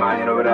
man, you know what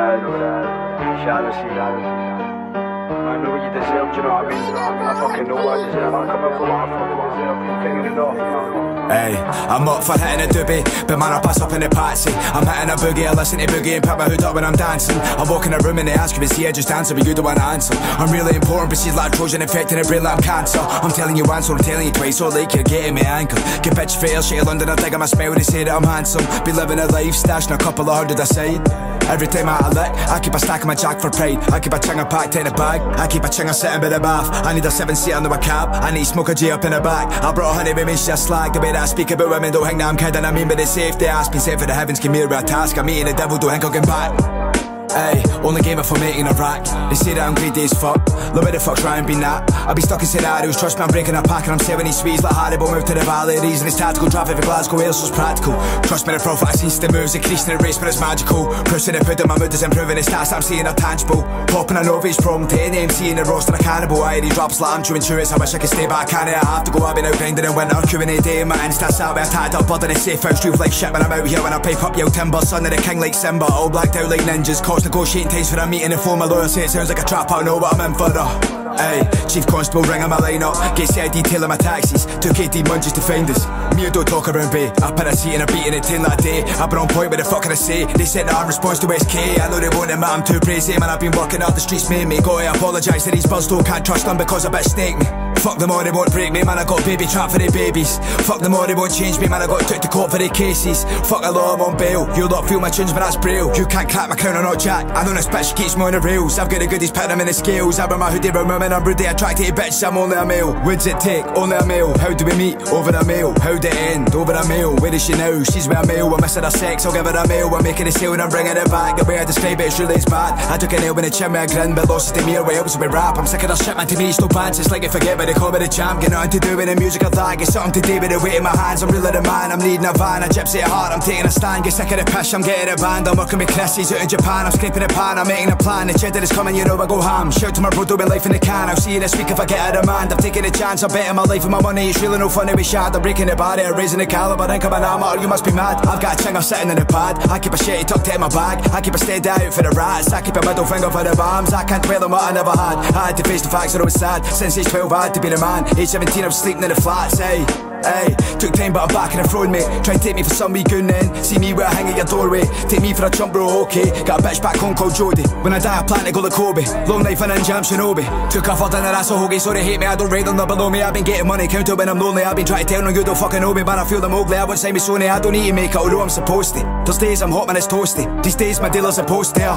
I know what you deserve, do you know what I mean? I fucking know what I deserve, I'm coming for what I fucking deserve, I'm thinking it off. Hey, I'm up for hitting a doobie, but man I pass up in a patsy. I'm hitting a boogie, I listen to boogie and put my hood up when I'm dancing. I walk in a room and they ask me, see I just answer, but you don't want to answer. I'm really important, but she's like Trojan infecting a brain like I'm cancer. I'm telling you once, so I'm telling you twice, so like you're getting me ankle. Get bitch fair, shit of London, I dig on my smile, they say that I'm handsome. Be living a life, stashing a couple of hundred aside. Every time I lick, I keep a stack of my jack for pride. I keep a chinger packed in a bag, I keep a chinger sitting by the bath. I need a 7-seat under a cab, I need smoke a G up in the back. I brought honey with me, she's a slag. The way that I speak about women, don't think that I'm kidding. I mean by the safety, ask me, sent for the heavens, give me a task. I'm meeting the devil, don't think I'll get back. Ay, only game for making a rack. They say that I'm greedy as fuck. Look where the fuck's Ryan been at. I be stuck in scenarios, trust me I'm breaking a pack. And I'm 70 sweets like Haribo, move to the valley. Reason it's tactical, traffic for Glasgow, Wales was practical. Trust me the prophet, I seen the moves, increasing the race but it's magical. Proofs in the pudding, my mood is improving, the stats that I'm seeing are tangible. Popping a novice from to any MC in the roster a cannibal. I he drops like I'm chewing chews, I wish I could stay but I can't. I have to go, I've been out grinding in winter, queuing a day in my Insta sat where I tied up blood in a safe house. Truth like shit when I'm out here, when I pipe up yo timber. Son of the king like Simba, all blacked out like ninjas. Cost negotiating taste for a meeting and phone my lawyer say it sounds like a trap, I know what I'm in for. Ay, Chief Constable ringing my line up, get said detailing my taxis. Took 18 months just to find us. Me don't talk around bay, I put a seat and a beat in a 10 that day. I've been on point, what the fuck can I say? They said that I'm response to SK. I know they won't admit I'm too crazy, man. I've been working out the streets, made me gotta apologise to these buzz, though can't trust them because a bitch snake me. Fuck them all, they won't break me, man. I got baby trap for the babies. Fuck them all, they won't change me, man. I got took to court for the cases. Fuck the law, I'm on bail. You lot feel my tunes, but that's braille. You can't crack my crown or not jack. I know this bitch keeps me on the rails. I've got the goodies, put them in the scales. I wear my hoodie around women, I'm rudely attracted to bitch. I'm only a male. What's it take? Only a male. How do we meet? Over a mail. How'd it end? Over a mail. Where is she now? She's with a male. We're missing her sex, I'll give her a mail. We're making a sale and I'm bringing it back. The way I describe it, it's really bad. I took a nail in the chin with a grin, but lost it to me or what else with rap. I'm sick of the shit, man. To me it's no pants. It's like I forget where they call me the champ. Get nothing to do with the music or that. Get something to do with the weight in my hands. I'm really the man. I'm leading a van, a gypsy at heart. I'm taking a stand. Get sick of the pish, I'm getting a band. I'm working with Chris, he's out in Japan. I'm scraping a pan, I'm making a plan. The cheddar is coming, you know I go ham. Shout to my bro doing life in the can. I'll see you this week if I get a demand. I'm taking a chance, I'm betting my life and my money. It's really no funny we shad. I'm breaking the barrier, raising the caliber. Think I'm an amateur, you must be mad. I've got a chinger sitting in the pad. I keep a shitty tucked in my bag. I keep a steady out for the rats. I keep a middle finger for the bombs. I can't dwell on what I never had. I had to face the facts that I was sad. Since age 12 I had to be the man. Age 17 I was sleeping in the flats, Hey, took time but I'm back and I'm throwing me. Try and take me for some wee goon then. See me where I hang at your doorway. Take me for a chump bro, okay. Got a bitch back home called Jodie. When I die I plan to go to Kobe. Long knife and ninja, I'm Shinobi. Took off for dinner, that's a hoagie. So they hate me, I don't rate them, they're below me. I've been getting money, count it when I'm lonely. I've been trying to tell no you don't fucking know me. But I feel them ugly, I won't say me Sony. I don't need to make it, although I'm supposed to. There's days I'm hot man, it's toasty. These days my dealer's a poster.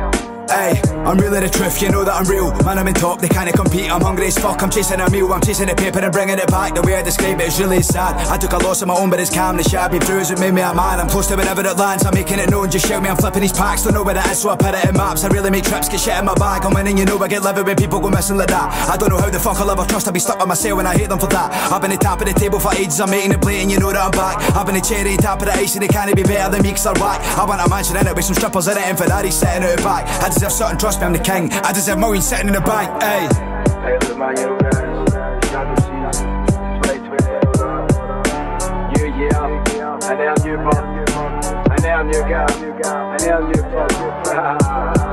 Ay, I'm really the truth, you know that I'm real. Man, I'm in top, they can't compete. I'm hungry as fuck, I'm chasing a meal. I'm chasing the paper and bringing it back. The way I describe it is really sad. I took a loss of my own, but it's calm. The shit I've been through has made me a man. I'm close to wherever it lands, I'm making it known. Just shout me, I'm flipping these packs. Don't know where it is, so I put it in maps. I really make trips, get shit in my bag. I'm winning, you know I get livid when people go missing like that. I don't know how the fuck I'll ever trust. I'll be stuck by myself and I hate them for that. I've been the top of the table for ages, I'm making it blatant, you know that I'm back. I've been the cherry, top of the ice, and they can't be better than me cause they're whack. I want a mansion in it with some strippers in it and Ferraris sitting out the back. I deserve something, trust me, I'm the king. I deserve millions sitting in the bank, ayy. Hey, little man, you know that Shadow Season 2020, new year, and now new month, and now new girl, and now new plot.